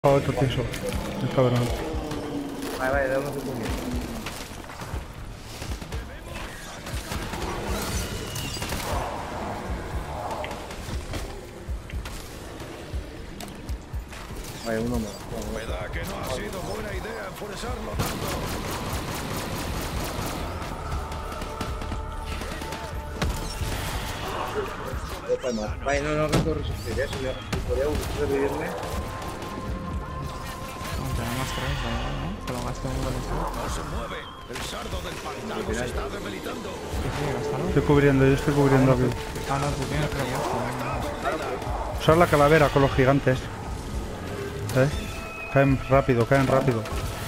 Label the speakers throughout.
Speaker 1: Otro tieso, el cabrón.
Speaker 2: Vale, dame un segundo. Vale, uno más.
Speaker 3: Me da que no ha sido buena idea enfurecerlo tanto.
Speaker 2: Vale, no gasto resistir, si podría revivirme.
Speaker 4: Tenemos tres, ¿no? Que lo gaste un balistón.
Speaker 3: No se mueve. El sardo del pantano se está debilitando.
Speaker 4: Sí, gástalo.
Speaker 1: Estoy cubriendo, yo estoy cubriendo aquí.
Speaker 4: Ah, no, tú tienes rebozo.
Speaker 1: Usar la calavera con los gigantes. Caen rápido, caen rápido.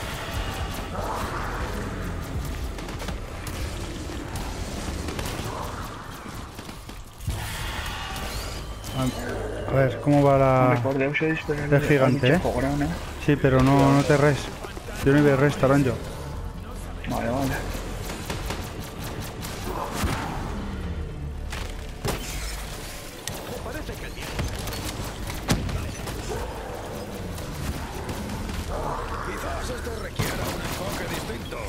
Speaker 1: A ver, ¿cómo va el gigante, Sí, pero no te res. Yo no voy a res, taranjo.
Speaker 5: Vale, vale.
Speaker 3: Quizás esto requiera un enfoque distinto.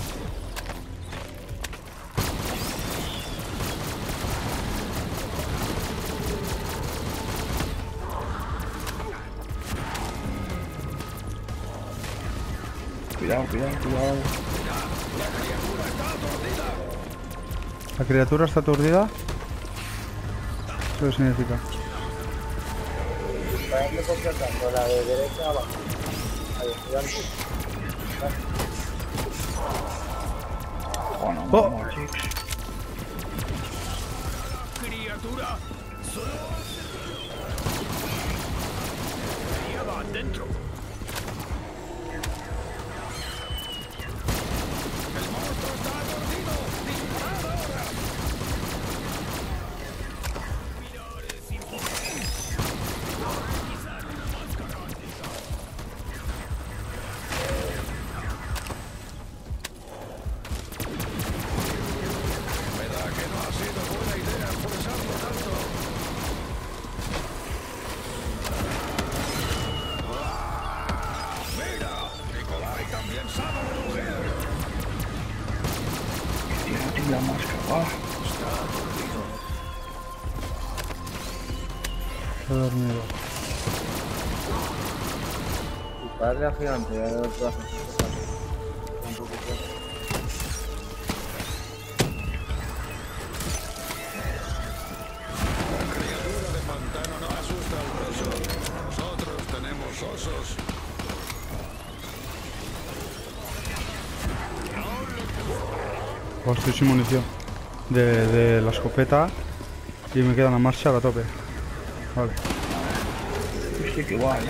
Speaker 5: Cuidado, cuidado, cuidado.
Speaker 1: ¿La criatura está aturdida? ¿Qué significa?
Speaker 2: Para irme contratando la de derecha abajo. Ahí, gigante.
Speaker 5: Oh, no,
Speaker 1: Oh.
Speaker 5: no, chicos.
Speaker 3: Criatura. Lleva adentro. El monstruo está aturdido. Disparad ahora. Me da que no ha sido buena idea enfurecerlo tanto. ¡Mira! Nicolai también sabe rugir.
Speaker 5: Tírate la máscara, va.
Speaker 1: He dormido.
Speaker 2: Dispararle al gigante, ya de los brazos.
Speaker 3: La criatura de pantano no asusta al oso. Nosotros tenemos osos.
Speaker 1: Oh, estoy sin munición de la escopeta y me queda una marcha a la tope. Vale.
Speaker 5: Hostia, que guay.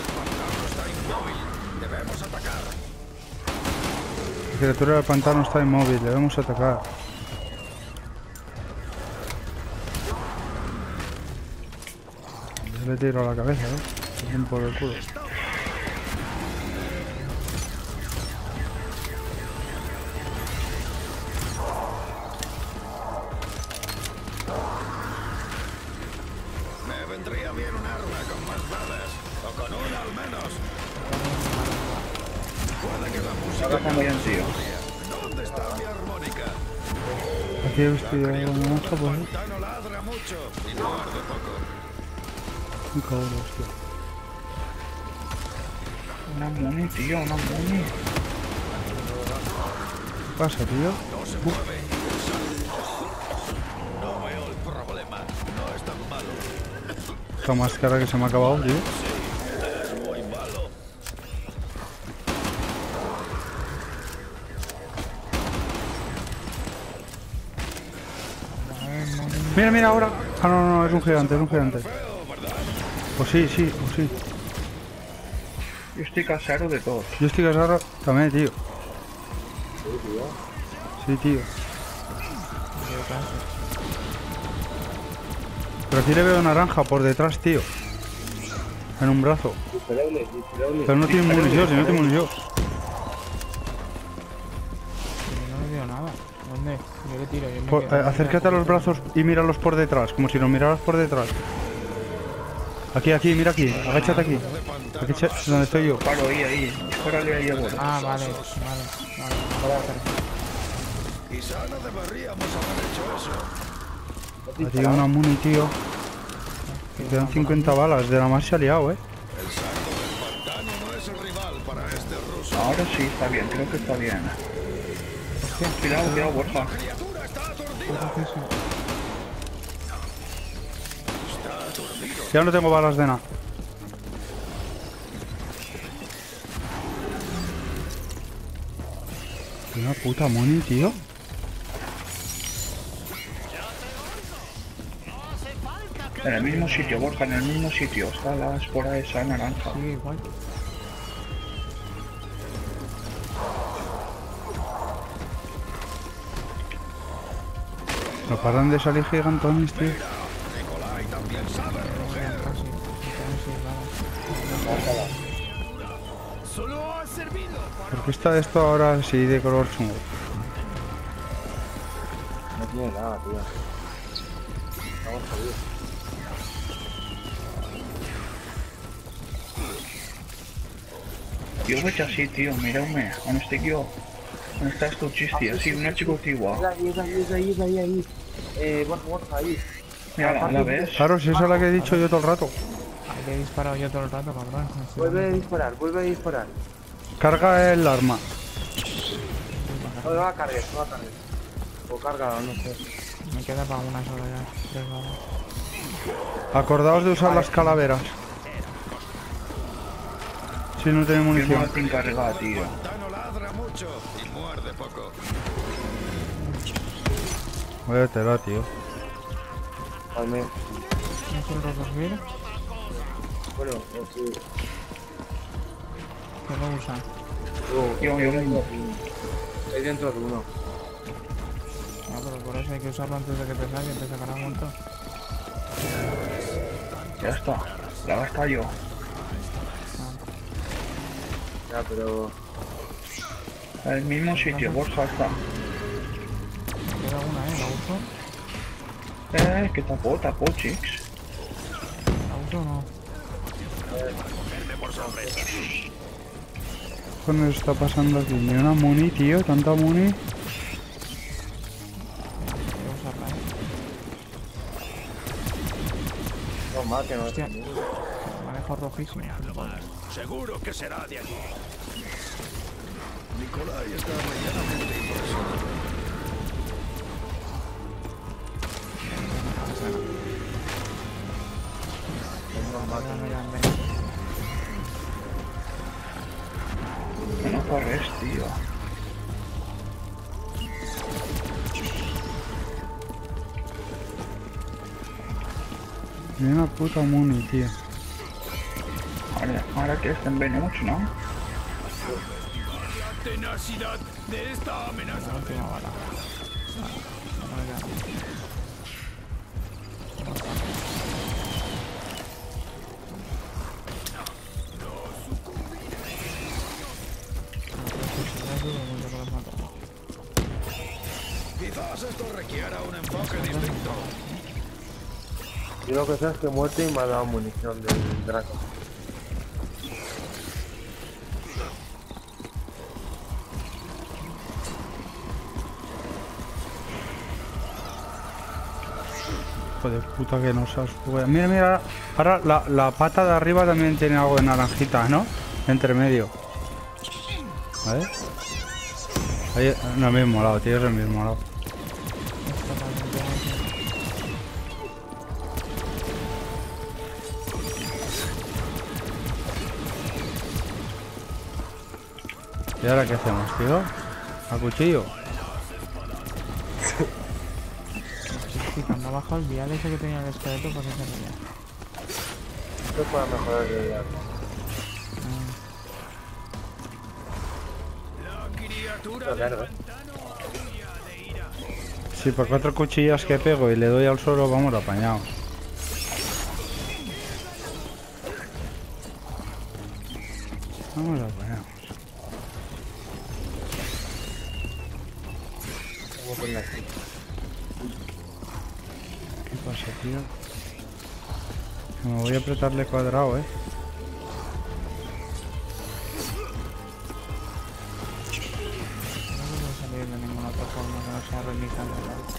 Speaker 3: Debemos atacar.
Speaker 1: La criatura del pantano está inmóvil, debemos atacar. Le tiro a la cabeza, ¿eh? Por el culo.
Speaker 3: Me vendría bien un arma con más balas. O con una al menos. Puede que la música...
Speaker 5: Ahora está bien, tío.
Speaker 3: ¿Dónde está mi armónica?
Speaker 1: Aquí he visto yo una marcha, pues.
Speaker 3: Pantano ladra mucho y no arde poco.
Speaker 1: Un cabrón, hostia.
Speaker 5: Una muni, tío, una muni.
Speaker 1: ¿Qué pasa, tío?
Speaker 3: No se mueve. No veo el problema. No es tan malo.
Speaker 1: Esta máscara que se me ha acabado, tío.
Speaker 3: Es muy malo.
Speaker 1: Mira, mira ahora. Ah, no, es un gigante, es un gigante. Pues sí, pues sí.
Speaker 5: Yo estoy casero de todos.
Speaker 1: Yo estoy casado también, tío. Sí, tío. Pero aquí le veo naranja por detrás, tío. En un brazo.
Speaker 2: Disparable.
Speaker 1: Pero no tiene munición, si no tiene munición.
Speaker 4: No le veo nada. ¿Dónde? Yo le tiro. Yo me quedo.
Speaker 1: Acércate a los brazos y míralos por detrás, como si los miraras por detrás. Aquí, mira aquí. Agáchate aquí. Aquí donde estoy yo.
Speaker 5: Paro ahí. Dispárale ahí a bola.
Speaker 4: Ah, vale.
Speaker 3: Quizá no deberíamos haber hecho eso.
Speaker 1: Ha tirado una muni, tío. Me quedan 50 balas. De la más se ha liado,
Speaker 3: El sardo del pantano no es el rival para este ruso.
Speaker 5: Ahora sí, está bien, creo que está bien. Cuidado, Borja.
Speaker 3: Criatura está aturdida.
Speaker 1: Ya no tengo balas de nada. Una puta muni, tío.
Speaker 5: En el mismo sitio, Borja, en el mismo sitio. Está la espora esa naranja.
Speaker 4: Sí, igual.
Speaker 1: No paran de salir gigantones, tío.
Speaker 3: Nicolai también sabe recoger.
Speaker 4: Casi.
Speaker 3: Solo ha servido.
Speaker 1: ¿Por qué está esto ahora así de color chungo?
Speaker 2: No tiene nada, tío. Estamos jodidos.
Speaker 5: Yo veig así, tío, mireu-me. On estic jo? On estàs tu, Chisti? Sí, una xicotigua.
Speaker 2: Es ahí. Borja, ahí.
Speaker 5: Mira, ¿la ves?
Speaker 1: Claro, si esa es la que he dicho yo todo el rato.
Speaker 4: Le he disparado yo todo el rato, cabrón.
Speaker 2: Vuelve a disparar.
Speaker 1: Carga el arma.
Speaker 2: No va a cargar. O carga, no sé.
Speaker 4: Me queda para una sola ya. 3 balas.
Speaker 1: Acordaos de usar las calaveras. Si no tiene
Speaker 5: Jo no
Speaker 1: munición.
Speaker 5: la tinc carregada, tío.
Speaker 3: El pantano ladra mucho y muerde poco.
Speaker 1: Vaya tela, tío.
Speaker 2: Palme.
Speaker 4: ¿No es el recorrido?
Speaker 2: Bueno, sí.
Speaker 4: ¿Qué lo usan?
Speaker 5: Yo vengo.
Speaker 2: Estoy dentro de uno.
Speaker 4: No, pero por eso hay que usarlo antes de que te salga y te sacará un montón.
Speaker 5: Ya está. La gasta yo.
Speaker 2: Ya, pero...
Speaker 5: En el mismo sitio, Borja está.
Speaker 4: Me queda una, ¿la uso?
Speaker 5: Que tapó, chicos.
Speaker 4: ¿La uso o no?
Speaker 1: ¿Qué cojones está pasando aquí? Ni una muni, tío. Tanta muni.
Speaker 4: Voy a usarla,
Speaker 2: No, más que no.
Speaker 4: Hostia. Me ha dejado rojísimo.
Speaker 3: Seguro que será de aquí. Nicolai está medianamente impresionado.
Speaker 5: Que no corres, tío.
Speaker 1: Ni una puta muni, tío.
Speaker 5: Ahora que estén venuts, ¿no?
Speaker 3: La tenacidad de esta amenaza.
Speaker 4: La última bala.
Speaker 3: Quizás esto requiera un enfoque distinto.
Speaker 2: Yo lo que sé es que muerte y me ha dado munición del Draco.
Speaker 1: Hijo de puta que nos has jugado. Mira, mira. Ahora la pata de arriba también tiene algo de naranjita, ¿no? Entre medio. A ver. Ahí, no, el mismo lado, tío, es el mismo lado. ¿Y ahora qué hacemos, tío? ¿A cuchillo?
Speaker 4: Sí, cuando ha bajado el vial ese que tenía el esqueleto, ¿por qué se veía?
Speaker 2: Esto es para mejorar el arma.
Speaker 3: Criatura
Speaker 2: Claro,
Speaker 1: Sí, por 4 cuchillas que pego y le doy al suelo, vamos apañados. Vamos apañados.
Speaker 2: Vamos a poner aquí.
Speaker 1: ¿Qué pasa, tío? Me voy a apretarle cuadrado,
Speaker 4: No puedo salir de ninguna otra forma que no sea realizando.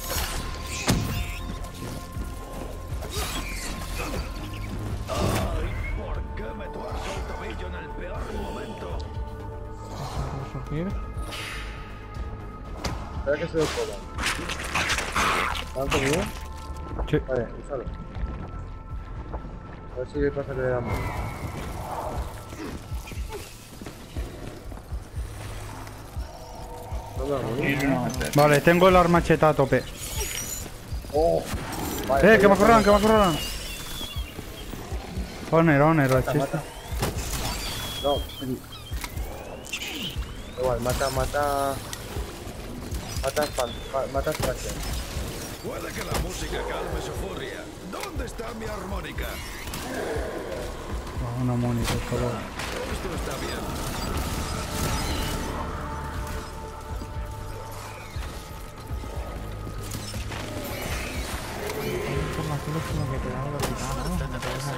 Speaker 3: ¿Por qué me tuerzo el tobillo en el peor momento?
Speaker 4: Resurgir.
Speaker 2: Espera que se lo coma. ¿Han comido?
Speaker 1: Sí.
Speaker 2: Vale, úsalo. A ver si le pasa que le damos. No me va a
Speaker 5: Y
Speaker 2: morir.
Speaker 5: no hacer.
Speaker 1: Vale, tengo la armacheta a tope.
Speaker 2: ¡Oh! Vale,
Speaker 1: Que me corran, que me corran. Honor,
Speaker 2: Mata,
Speaker 1: chiste.
Speaker 2: mata. No, sí. Igual, mata. Mata Stranger.
Speaker 3: Puede que la música calme su furia. ¿Dónde está mi armónica?
Speaker 1: Una mónica, por favor.
Speaker 3: Esto está bien.
Speaker 4: Hay informaciones como que te dan velocidad, ¿no? Me parece.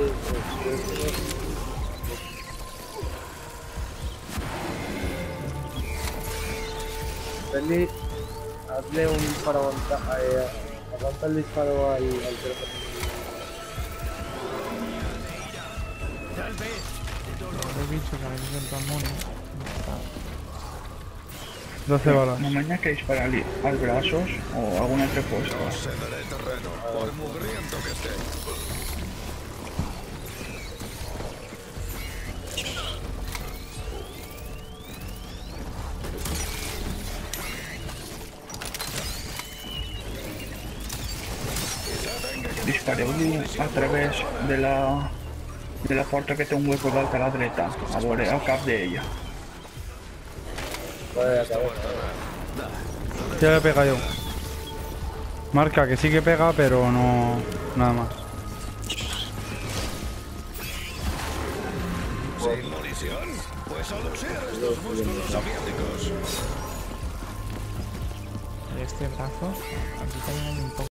Speaker 2: Benny, hazle un disparo, aguanta el disparo al teléfono.
Speaker 4: He dicho que a veces el pulmón.
Speaker 1: 12 balas.
Speaker 5: No mañana que dispararle al brazos o alguna repuesta.
Speaker 3: Cederé terreno, por mugriento que esté.
Speaker 5: Dispareu-li a través de la porta que té un hueco dalt a la dreta, a veure el cap d'ella.
Speaker 2: Vale, acabó.
Speaker 1: Ya le pega yo. Marca que sí que pega, pero no. Nada más.
Speaker 3: ¿Sin munición? Pues a luchar estos músculos soviéticos.
Speaker 4: Este brazo, aquí también hay un poco.